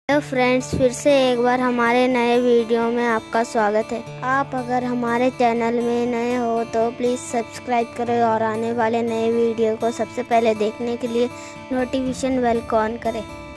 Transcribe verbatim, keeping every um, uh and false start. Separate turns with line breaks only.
Hello friends, फिर से एक बार हमारे नए वीडियो में आपका स्वागत है। आप अगर हमारे चैनल में नए हो तो प्लीज़ सब्सक्राइब करें और आने वाले नए वीडियो को सबसे पहले देखने के लिए नोटिफिकेशन बेल को ऑन करें।